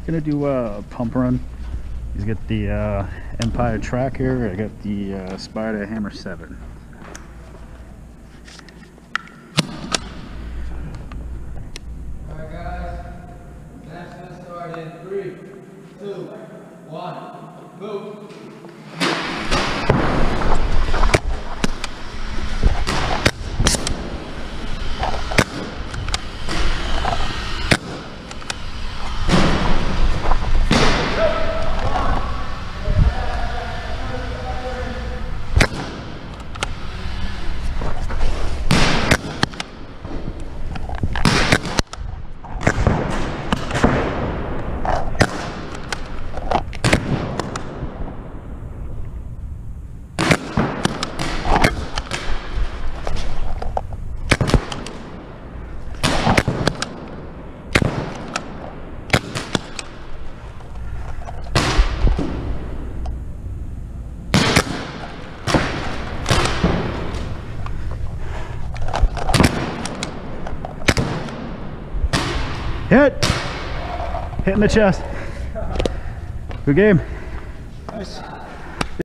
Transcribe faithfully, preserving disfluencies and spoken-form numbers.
Gonna do a pump run. He's got the uh, Empire Tracker. I got the uh, Spider Hammer seven. Alright guys, match gonna start in three, two, one, move. Hit! Hit in the chest. Good game. Nice.